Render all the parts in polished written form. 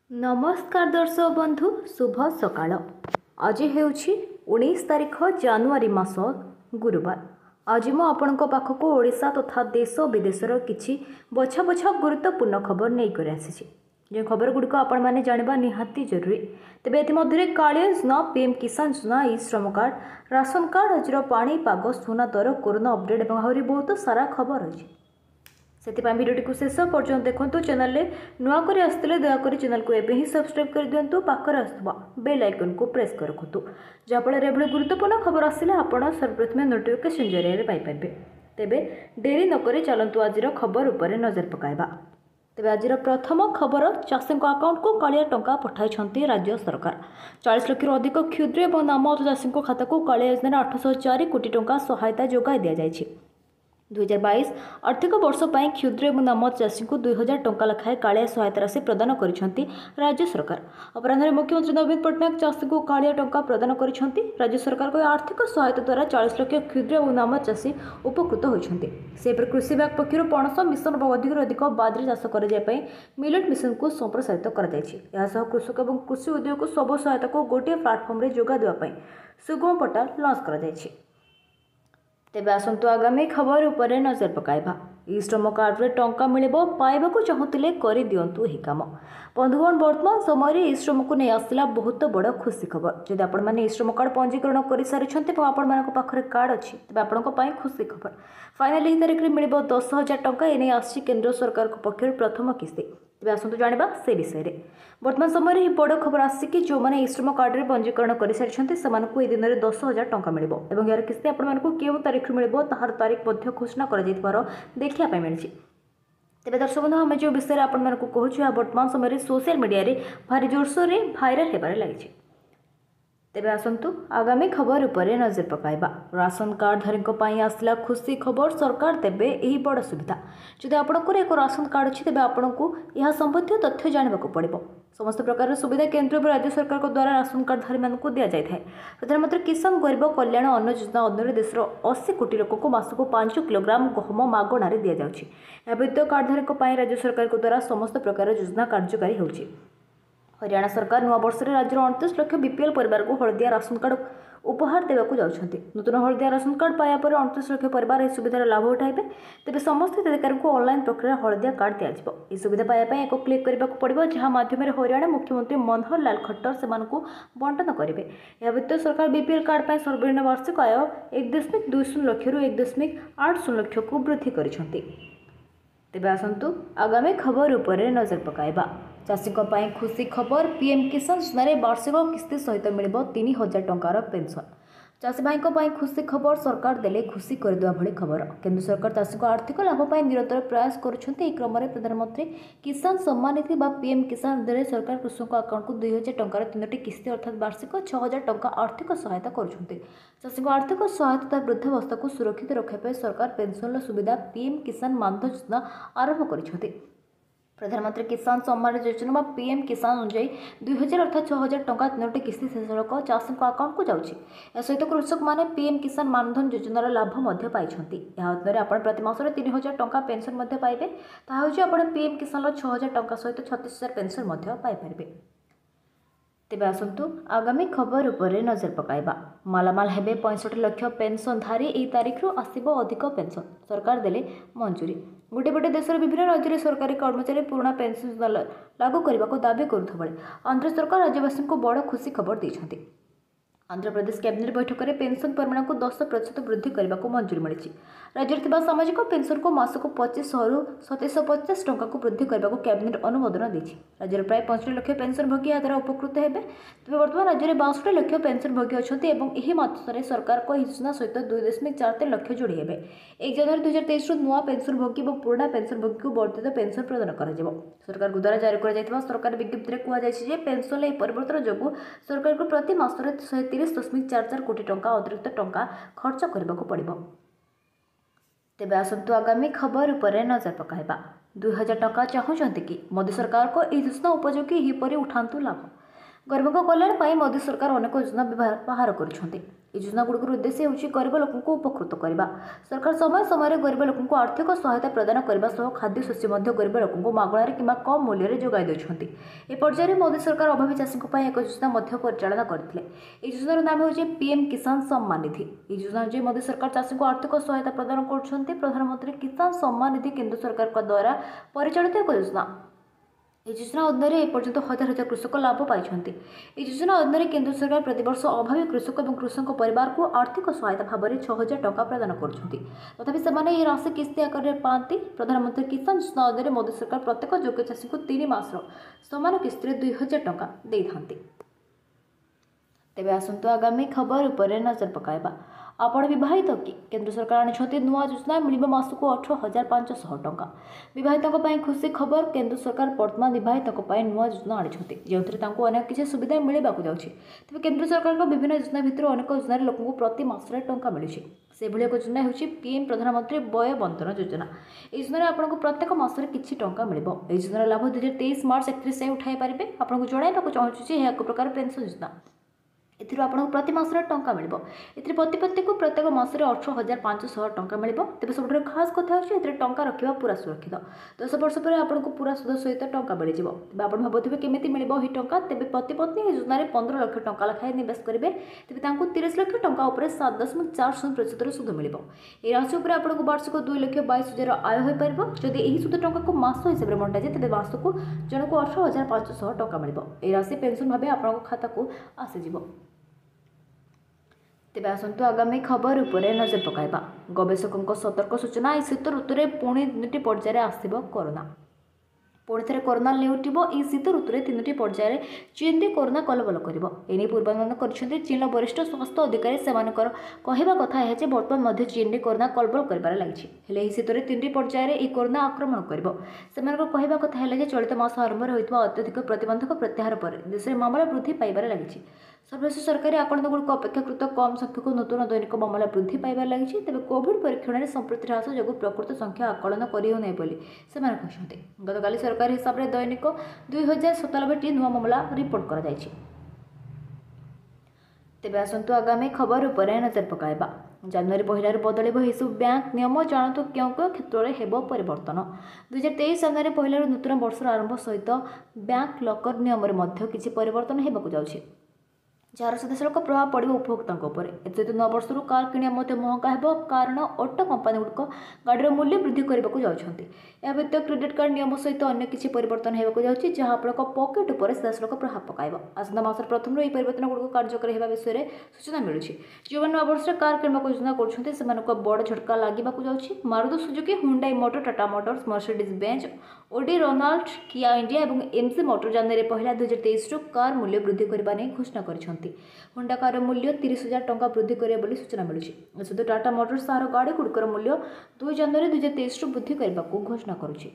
नमस्कार दर्शक बंधु शुभ सकाळ। आज हेउछि 19 तारिख जानुआरी मास गुरुवार। आज मु आपणक पाखक ओडिशा तथा देश विदेशर किछि बछा बछा गुरुत्वपूर्ण खबर नहीं कर आसी। जो खबर गुड़िक आपण मैंने जानवा निहाती जरूरी। तेज ये कालिया योजना, पीएम किसान योजना, ई श्रम कार्ड, राशन कार्ड, आज पाग, सुना दर, कोरोना अपडेट और आहरी बहुत सारा खबर अच्छी। से भिडियो को शेष पर्यटन देखो। चैनल नुआ कर आसते दयाकोरी चैनल को एवं ही सब्सक्राइब कर दिंतु। पाखर आसुवा बेल आइकन को प्रेस कर रखु जहाँफल एभली गुरुत्वपूर्ण खबर आसिले आपण सर्वप्रथमे नोटिफिकेशन जरिए पाइपर। तेबे डेरी नक चलतु आज खबर उपर नजर पकाइबा। तेबे आज प्रथम खबर, चाषी अकाउंट को कालिया टंका पठाई राज्य सरकार। 40 लाख अधिक क्षुद्र और नाम चाषी खाता को कालिया योजना 804 कोटी टंका सहायता जोगाई दि जाएगी। 2022 आर्थिक वर्ष पर क्षुद्र और नाम चाषी को 2000 टंका लेखाएं कालिया सहायता राशि प्रदान करिसेंती राज्य सरकार। अपराह मुख्यमंत्री नवीन पट्टनायक चाषी को कालिया टंका प्रदान करिसेंती। राज्य सरकार को आर्थिक सहायता द्वारा 40 लाख क्षुद्र और नाम चाषी उपकृत होइछंती। सेपर कृषि विभाग पक्षर पणस मिशन अधिक बादरी चाष करने मिलेट मिशन को संप्रसारित कर कृषक और कृषि उद्योग को सब सहायता को गोटे प्लाटफर्म जोगा देवाई सुगम पोर्टाल लॉन्च कर। तेबे आसंतु आगामी खबर उपर नजर पकाइबा। ई श्रम कार्ड रे टंका मिलिबो, पाइबाकू चाहूतिले करि दियंतु एही काम। बंधुगण, वर्तमान समय ई श्रम को नहीं आसला बहुत बड़ खुशी खबर। जदि आपण माने ई श्रम कार्ड पंजीकरण कर सारिछन्ते और आपण मानक पाखरे कार्ड अछि, तबे आपणक पई खुशी खबर। फाइनली ई तारिख रे मिलिबो 10,000 टंका। एने आसी केंद्र सरकार को पक्षर प्रथम किस्ती। तेज आसतु जाना से विषय में। वर्तमान समय यह बड़ खबर आसिक जो मैंने ई श्रम कार्ड में पंजीकरण कर सारी से दिन में 10,000 टंका मिल और यार किस्ती आपको क्यों तारीख मिल तार तारीख घोषणा कर देखा मिली। तेज दर्शक बंधु, आम जो विषय आपको कहूँ वर्तमान समय सोशल मीडिया रे भारी जोरसोर भाइराल होबार लगी। तेबे आसंतु आगामी खबर उपर नजर पकाइबा। राशन कार्ड धारी आसला खुशी खबर, सरकार देवे यही बड़ सुविधा। जदि आपंकर एक राशन कार्ड अच्छी तेज आपको यह संबंधी तथ्य जानवा पड़ो। समस्त प्रकार सुविधा केंद्र और राज्य सरकार द्वारा राशन कार्ड धारी मानक दि जाए। प्रधानमंत्री किसान गरीब कल्याण अन्न योजना अधीन देशर 80 कोटी लोक को मासक 5 किलोग्राम गहम मागणार दि जाऊँगी। यह व्यतीत कार्डधारी राज्य सरकार द्वारा समस्त प्रकार योजना कार्यकारी होगी। हरियाणा सरकार नूआ वर्ष में राज्यर 29 लाख बीपीएल परिवार को हलदिया राशन कार्ड उपहार देवाक जाउछन्ति। नूतन हलदिया राशन कार्ड पाया पर 29 लाख परिवार यह सुविधार लाभ उठाइबे। तेज समस्त हिताधिकारी को ऑनलाइन प्रक्रिया हलदिया कार्ड दिज्व। यह सुविधा पाइबा एक क्लिक करने पड़ो, जहां माध्यम हरियाणा मुख्यमंत्री मनोहर लाल खट्टर से बंटन करेंगे। यह व्यतीत सरकार बीपीएल कार्ड पर सर्वनिम्न वार्षिक आय 1.20 लाख रु 1.80 लाख को वृद्धि करिसेंति। तेबे आसंतु आगामी खबर उपर नजर पकाइबा। चाषी खुशी खबर, पीएम किसान योजना वार्षिक किस्ती सहित मिल 3,000 टंकार पेंशन। चाषी भाई खुशी खबर, सरकार देले खुशी करदेवा भली खबर। केंद्र सरकार चाषी को आर्थिक लाभ निरंतर प्रयास करुछन्ति। क्रम में प्रधानमंत्री किसान सम्मान निधि पीएम किसान योजना सरकार कृषक अकाउंट को 2,000 टंकार 3टी किस्ती अर्थात वार्षिक 6,000 टंका आर्थिक सहायता करुछन्ति। चाषी को आर्थिक सहायता वृद्धावस्था को सुरक्षित रखापे सरकार पेंशन सुविधा पीएम किसान मानधन योजना आरंभ करिसेंति। प्रधानमंत्री किसान सम्मान योजना पीएम किसान अनुजाई 2,000 अर्थात 6,000 टंका 3टी किस्ती सीधासख चाषी अकाउंट को जाऊँगी। यह सहित कृषक मैंने पीएम किसान मानधन योजनार लाभ पाई। यह अधीन आप प्रति मासरे 3,000 टंका पेंशन पाइबे। ताहा पीएम किसान 6,000 टंका सहित 36,000 पेंशन पाइपर। तेबे आसंतु आगामी खबर उपर नजर पकाइबा। मालामाल हेबे 65 लाख पेंशनधारी। यही तारीख आसब अधिक पेंशन, सरकार देले मंजूरी। गोटे पटे देशर विभिन्न राज्य सरकारी कर्मचारी पुराना पेंशन लागू करने को दावी करुवा बेले आंध्र सरकार राज्यवासी को बड़ खुशी खबर देते। आंध्र प्रदेश कैबिनेट बैठक में पेंशन परिमाण को 10% वृद्धि करने को मंजूरी मिली। राज्य में सामाजिक पेंशन को मासक 2500 रु 2750 टंका को वृद्धि करने को कैबिनेट अनुमोदन देती। राज्य में प्राय 65 लाख पेंशन भोगी या द्वारा उपकृत हेबे। तेज बर्तमान राज्य में 62 लाख पेंशन भोगी अच्छा और यह मासरे सरकार को योजना सहित 2.43 लाख जोड़ी हेबे। 1 जनवरी 2023 नुआ पेंशन भोगी और पुराना पेंशन भोगी को वर्धित पेंशन प्रदान कर सरकार द्वारा जारी कर सरकार विज्ञप्ति में कहुई पेंशन परिवर्तन जो सरकार को प्रति मासरे 30.44 कोटी टंका अतिरिक्त टंका खर्च करने को पड़ो। तेबे आसंतु आगामी खबर उपर नजर पकाइबा। 2,000 टंका चाहूँगी कि मोदी सरकार को यह योजना उपयोगी हीपरी उठातु लाभ। गरीबों कल्याण पर मोदी सरकार अनेक योजना बाहर कर योजनागुड़िक उद्देश्य होची गरीब लोक उपकृत करने। सरकार समय समय गरीब लोक आर्थिक सहायता प्रदान करने सह खाद्य शस्य गरीब लोक मागणार कि कम मूल्य जोगाई देते। ए पर्यायर मोदी सरकार अभावी चाषी एक योजना परिचालना करते। योजनार नाम हो पीएम किसान सम्मान निधि। यह योजना मोदी सरकार चाषी को आर्थिक सहायता प्रदान कर प्रधानमंत्री किसान सम्मान निधि केंद्र सरकार द्वारा परिचालित एक योजना। योजना अधीन एपर्यंत हजार हजार कृषक लाभ पाई। योजना अधीन केंद्र सरकार प्रतिवर्ष अभावी कृषक और कृषक परिवार को आर्थिक सहायता भाव में 6,000 टंका प्रदान कर तथापि से राशि किस्ती आकार में पाती। प्रधानमंत्री किसान योजना अधीन मोदी सरकार प्रत्येक योग्य चाषी को 3 मासर समान किस्ती 2,000 टंका देते। तेबे आसंतु आगामी खबर उपर नजर पकाइबा। आपण विवाहित कि केंद्र सरकार आनी नुआ योजना मिल मासक 18,500 टंका। विवाहितों खुशी खबर केंद्र सरकार वर्तमान विवाहितों नुआ योजना आनी जो अनेक किसी सुविधा मिलवा जाऊँगी। तेज केंद्र सरकार विभिन्न योजना भितर अनेक योजना लोक प्रति मासरे टंका मिलूँ। से एक योजना हो पीएम प्रधानमंत्री वय बंटन योजना। योजना आपको प्रत्येक मासरे किसी टंका मिल। योजनार लाभ 2023 मार्च 31 से उठाई पारे। आपको जनवाक चाहूँगी एक प्रकार पेंशन योजना। एथिरो आपको प्रति मासरे टंका मिल। पति पत्नी को प्रत्येक मासरे 18,500 टंका मिल। तेज सब खास कथा होती टंका रखा पूरा सुरक्षित। 10 वर्ष पर आपको पूरा सुध सहित टंका मिल जाव। आप भावुवे केमी मिल टंका। तेज पति पत्नी योजना 15 लाख टंका लेखाएं निवेश करेंगे। तेज 30 लाख टंका 7.40% सुध मिल। यह राशि पर आपको वार्षिक 2,22,000 आय हो पार। जदि यही सुध टंका को मास हिसाब से बंटा जाए तेज मासक जन को 18,500 टंका मिल। यह राशि पेंशन भाव आपको खाता को आसीज। तेज आसतु आगामी खबर उपर नजर पकाइबा। गवेषकों सतर्क सूचना। यह शीत ऋतु में पुणी 3टी पर्यायर आसब कोरोना। पुणी थे कोरोना लेउटिब। यह शीत ऋतु में 3टी पर्यायर चीन भी कोरोना कलबल कर पूर्वानुमान कर चीन वरिष्ठ स्वास्थ्य अधिकारी से कहवा कथा है बर्तमान चीन में कोरोना कलबल कर लगी। शीत में 3टी पर्यायर यह कोरोना आक्रमण कर कहवा कथा है चलित मास आरंभ होता अत्यधिक प्रतिबंधक प्रत्याहार पर देश में मामला वृद्धि पाइबार लगी। सर्वश्रेष्ठ सरकारी आकलन अपेक्षाकृत कम संख्यक नूतन दैनिक मामला वृद्धि पाइबार लगी। तेज कोविड परीक्षण में संपृक्ति ह्रास जो प्रकृत संख्या आकलन करते। गतकाली सरकारी हिसाब से दैनिक 2,097 नुआ मामला रिपोर्ट कर। तेज आसतु आगामी खबर उपर नजर पकाइबा। जनवरी 1 बदल सब बैंक नियम जानतु क्यों क्षेत्र में हेब परिवर्तन। 2023 जनवरी 1 नूतन वर्षर आरंभ सहित बैंक लकर नियम में किसी परिवर्तन होगा जाऊँगी जार सीधासख प्रभाव पड़े उपभोक्ताओं पर। सहित नव वर्ष कार किणा महंगा हो कारण ऑटो कंपानी गुड़िक गाड़ीर मूल्य वृद्धि करने जाती। यह व्यतीत क्रेडिट कार्ड नियम सहित अन्य किसी परिवर्तन होगा जाऊँगी जहाँ आपको पकेट पर सीधासख प्रभाव पकाइब। आसंता मास प्रथम यह परिवर्तन गुड़िक कार्यकारी होगा विषय में सूचना मिलूँ। जो नव वर्ष कार किणा योजना कर बड़ झटका लगे जाऊँगी। Maruti Suzuki, Hyundai Motor, Tata Motors, Mercedes Benz, Audi, Renault, Kia India और एमसी मोटर जनवरी 1 2023 कार मूल्य वृद्धि करने घोषणा कर। होंडा कार मूल्य 30,000 टंका वृद्धि करे सूचना मिलूँ। सहित टाटा मोटर्स तार गाड़ी गुड़िकर मूल्य 2 जनवरी 2023 वृद्धि करने को घोषणा करुच्ची।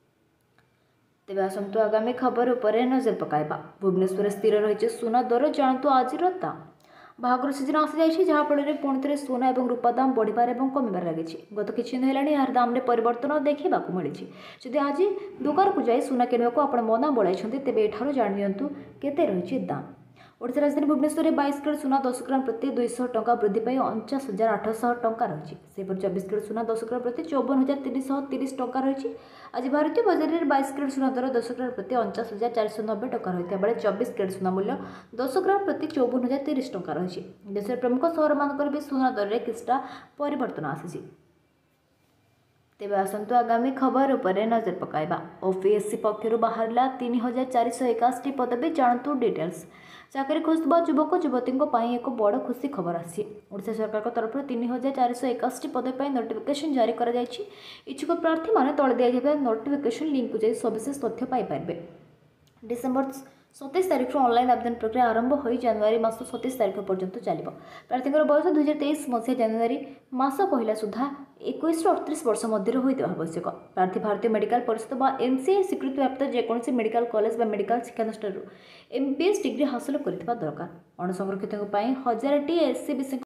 तेज आसतु आगामी खबर उपर नजर पकाइबा। भुवनेश्वर स्थिर रही सुना दर जानतु आज दाम। बाहागर सीजन आसी जाइए जहाँफल पुणी थे सुना और रूपा दाम बढ़िबार और कमिबार लगी। गत किछि दिन है यार दाम में परिवर्तन देखा मिली। जदि आज दुकान को जाए सुना किणवा को आप मना बढ़ाई तेज एठार जाणिंतु केते रही दाम। ओडिशा राजधानी भुवनेश्वर में 22 कैरेट सुना 10 ग्राम प्रति 200 टंका वृद्धि पाई 49,800 टंका रही। 24 कैरेट सुना 10 ग्राम प्रति 54,330 टंका रही। आज भारतीय बजार में 22 कैरेट सुना दर 10 ग्राम प्रति 49,490 टंका रही बेले 24 कैरेट सुना मूल्य 10 ग्राम प्रति 54,030 टंका रही। देश में प्रमुख सहर मानक भी सुना दर में किछटा परिवर्तन आसी। तेज आसतु आगामी खबर उपर नजर पकाइबा। ओपीएससी पक्षर बाहर 3,481 पदवी जानतु डिटेल्स। चाकरी खोजुवा युवक युवती एक बड़ खुशी खबर आसी। ओडिशा सरकार तरफ 3,481 पदवी नोटिफिकेशन जारी कर। इच्छुक प्रार्थी मैंने तले दिया नोटिफिकेशन लिंक को जाए सविशेष तथ्य पाइपर। डिसेम्बर 27 तारीख ऑनलाइन आवेदन प्रक्रिया आरंभ हो जनवरी मास 27 तारीख पर्यंत चलो। प्रार्थी बयस 2023 मसीहा जनवरी मास पहला सुधा 21 ରୁ 38 वर्ष मध्य होता आवश्यक। प्रार्थी भारतीय मेडिकल परिषद एमसीआई स्वीकृति प्राप्त जेकोसी मेडिकल कॉलेज मेडिकल शिक्षानुष्ठान एमबीएस डिग्री हासिल करथिबा दरकार। अणसंरक्षितों 1000 टी एससी